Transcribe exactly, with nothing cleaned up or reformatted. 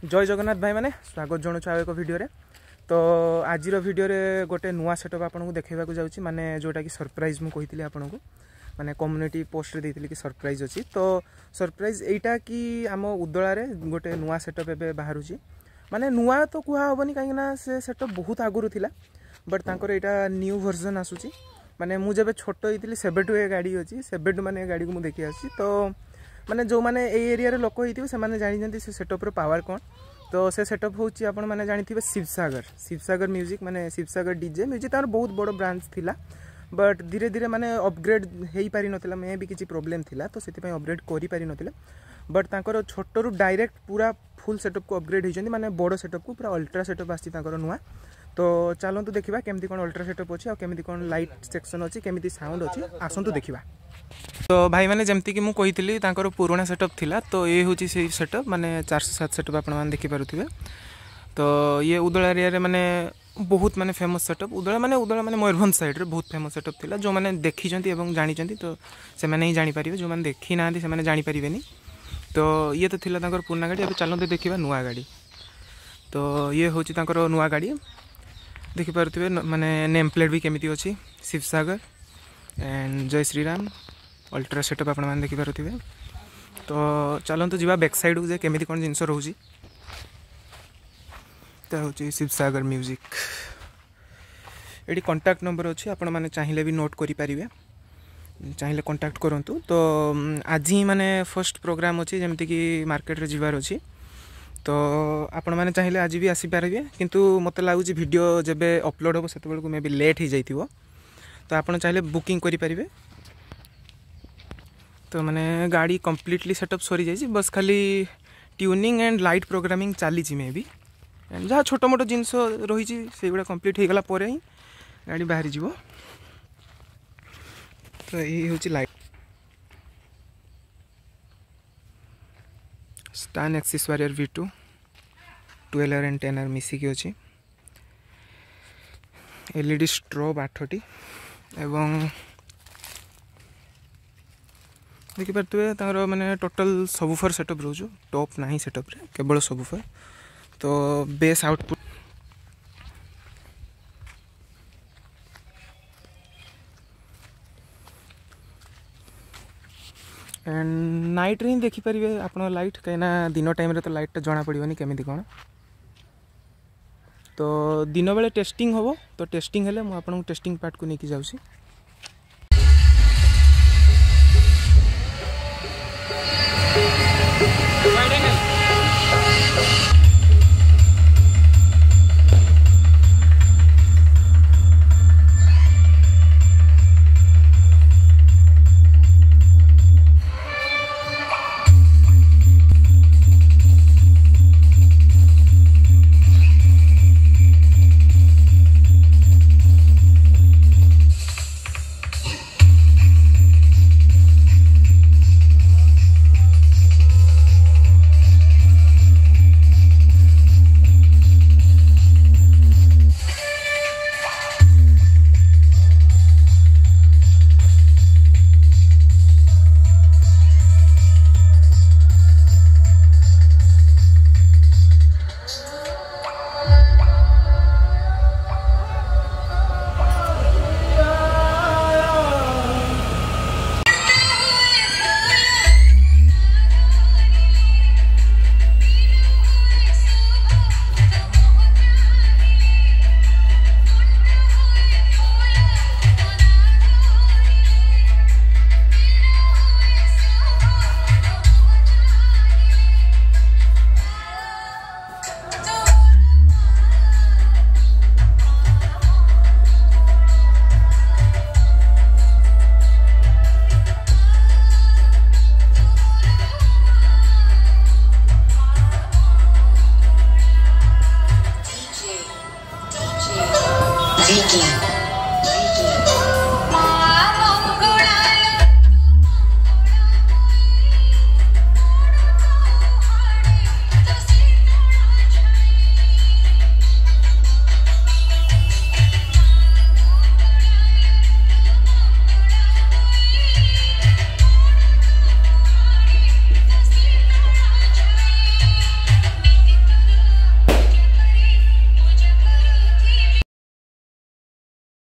जय जगन्नाथ भाई मैंने स्वागत जनाऊँ आउ एक वीडियो रे। तो आज वीडियो रे गोटे नुआ सेटअप आपको देखा जाऊँगी माने जोटा कि सरप्राइज मु कही आपको माने कम्युनिटी पोस्ट देती कि सरप्राइज अच्छी। तो सरप्राइज एटा कि आम उदला रे गोटे नुआ सेटअप एवं बाहर माने नुआ तो कहबनी कहीं से सेटअप बहुत आगुरी थिला बट तांकर एटा न्यू वर्जन आसूची। माने मु जब छोट होती सेबेठू ए गाड़ी अच्छी सेबेठू माने गाड़ी को मुझे देखी आसी। तो माने जो माने ए एरिया रे लोक होइथिबे से माने जानि से सेटअप रो पावर कौन। तो से सेटअप होची आपण माने जानिथिबे शिवसागर शिवसागर म्यूजिक माने शिवसागर डीजे म्यूजिक तार बहुत बड़ ब्रांच थिला बट धीरे धीरे माने अपग्रेड हेई पारि नथिला मे भी किछि प्रॉब्लम थिला तो सेति पय अपग्रेड करि पारि नथिला बट तांकर छोटरू डायरेक्ट पूरा फुल सेटअप को अपग्रेड होइछन्ती माने बड़ सेटअप को पूरा अल्ट्रा सेटअप आछि तांकर नुआ। तो चलतु देखा केमती कौन अल्ट्रा सेटअप अच्छी आ केमती कौन लाइट सेक्शन अच्छी केमती साउंड अच्छी आसतु देखा। तो भाई मैंने जमती कि मुझे कही तांकर पुराना सेटअप थिला तो ये हूँ से सेटअप माने चार सौ सात सेटअप आप देखिपे। तो ये उदला एरिया माने बहुत माने फेमस सेटअप उदला माने उदला माने मयूरभंज साइड रे बहुत फेमस सेटअप थिला जो माने देखी जानी तो से माने ही जानीपारे जो मैंने देखी ना से माने जानीपारे। तो ये तो थिला तांकर पुराना गाड़ी अब चलते देखा नुआ गाड़ी। तो ये हूँ तांकर नुआ गाड़ी देखिपे माने नेम प्लेट भी केमिति अच्छी शिवसागर एंड जय श्रीराम अल्ट्रा सेटअप आप देखिपे। तो चलतु जी बैक साइड को केमिति कौन जिनस रोची तो हूँ शिवसागर म्यूजिक ये कॉन्टैक्ट नंबर अच्छी आपण मैंने चाहिए भी नोट करें चाहिए कॉन्टैक्ट करूँ। तो आज ही माने फर्स्ट प्रोग्राम अच्छी जमती कि मार्केट रे जीवार अच्छी तो आपण मैंने चाहिए आज भी आसीपारे किंतु मत लगुच वीडियो जब अपलोड हम से मे भी लेट हो जाइए तो आप चाहिए बुकिंग करें। तो मैंने गाड़ी कम्प्लीटली सेटअप सरी जाइए बस खाली ट्यूनिंग एंड लाइट प्रोग्रामिंग चली मे भी जहाँ छोट मोट जिनस रही से गुड़ा कम्प्लीट हो गला पर ही गाड़ी बाहरी जीव। तो ये हूँ लाइट स्टान axis warrior V two twelve R and ten R मिसिकी अच्छी एलईडी स्ट्रोब आठटी एवं देखिपे तार माने टोटल सबूफर सेटअप रोज टॉप ना सेटअप रे केवल सबूफर। तो बेस आउटपुट एंड नाइट रे देखिपारे आप लाइट कहीं दिन टाइम तो लाइट जना पड़ोनी केमिति कौन। तो दिन बेले टेस्टिंग हम तो टेस्टिंग हेले मुझे टेस्टिंग पार्ट को लेकिन जाऊँगी।